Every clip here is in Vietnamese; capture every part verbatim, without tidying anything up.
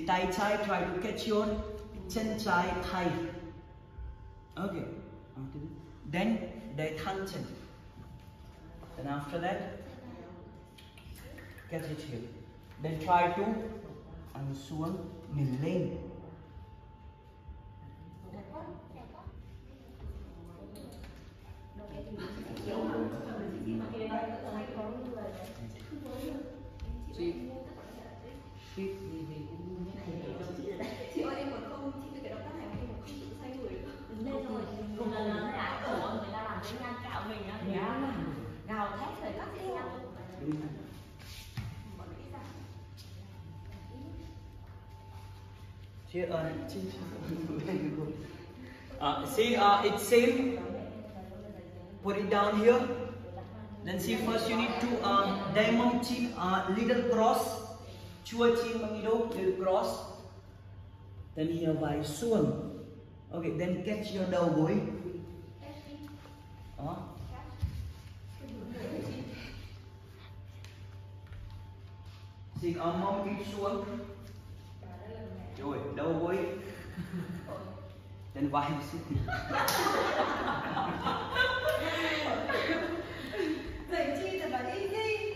tay trái, try to catch your chân trái thigh. Okay. Then để thẳng chân. Then after that, catch it here. Then try to ấn xuống, mình lên. Chị chị gì gì chị ơi, em còn không, chị cái động tác này em còn không tự xoay người lên rồi cùng lần lớn đã cổ người ta làm cái ngang cạo mình á, thì gào thét thời các thế nhau. Chị ơi, chị uh, see, uh, it's same. Put it down here. Then see, first you need to uh, diamond chin, uh, little cross. Chua chin mangido, little cross. Then here vai xuống. Okay, then catch your đầu gối. Uh. See, uh, mom keep xuống. Rồi, đầu gối. Then vai xuống. Dạy chi thật là easy.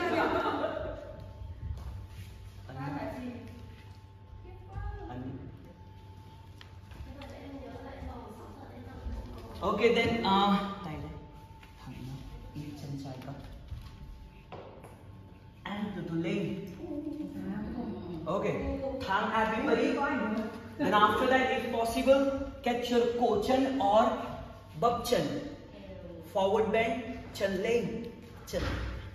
Okay, then uh, tay đây, thẳng nó, ít chân trái con, and từ từ lên. Okay, thẳng everybody. Then after that, if possible, catch your cổ chân or bắp chân. Forward bend, chân lên, chân.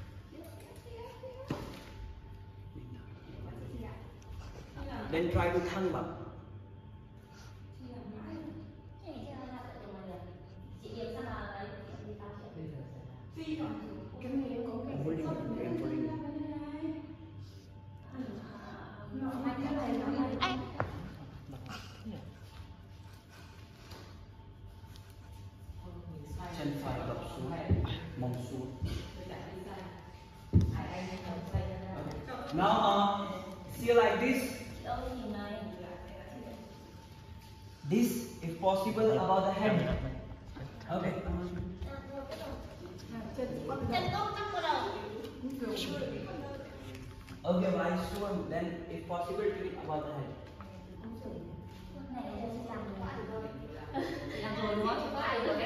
Then try to thăng bắp. Chân phải gập xuống, mông xuống. Now, uh, see like this. This, if possible, about the head. Okay. Okay, vai xuống. Then, if possible, do it about the head.